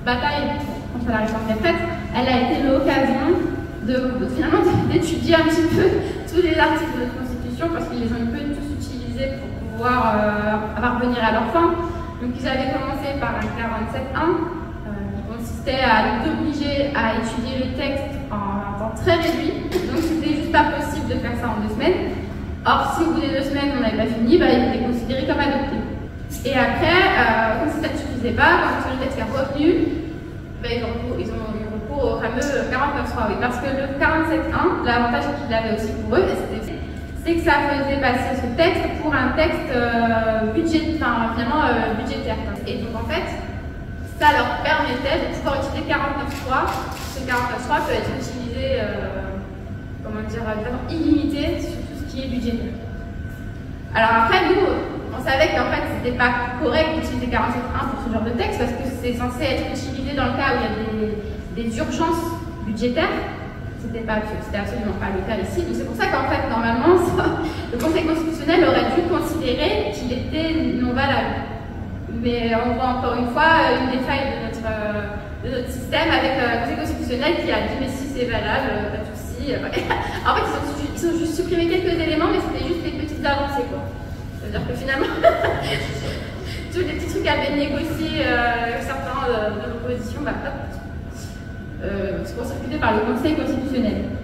bataille contre la réforme des retraites, elle a été l'occasion finalement d'étudier un petit peu tous les articles de notre Constitution, parce qu'ils les ont un peu tous utilisés pour pouvoir parvenir à leur fin. Donc ils avaient commencé par un 47.1 qui consistait à nous obliger à étudier les textes en un temps très réduit. Donc c'était juste pas possible de faire ça en 2 semaines. Or, si au bout des 2 semaines on n'avait pas fini, il était considéré comme adopté. Et après, comme ça ne suffisait pas, quand le texte est revenu, ils ont eu recours au fameux 49.3. Oui, parce que le 47.1, l'avantage qu'il avait aussi pour eux, c'est que ça faisait passer ce texte pour un texte budgétaire. Et donc en fait, ça leur permettait de pouvoir utiliser 49.3. Ce 49.3 peut être utilisé de façon illimitée sur tout ce qui est budgétaire. Alors après, nous, on savait qu'en fait, c'était pas correct d'utiliser 47.1 pour ce genre de texte, parce que c'est censé être utilisé dans le cas où il y a des urgences budgétaires. C'était absolument pas le cas ici. Donc c'est pour ça qu'en fait, normalement, le Conseil constitutionnel aurait dû considérer qu'il était non valable. Mais on voit encore une fois une des failles de notre système avec le Conseil constitutionnel qui a dit mais si c'est valable, pas de souci. En fait, ils ont juste supprimé quelques éléments, mais c'était juste des petites avancées, quoi. C'est-à-dire que finalement, tous les petits trucs qu'avaient négociés certains de l'opposition, se font circuiter par le Conseil constitutionnel.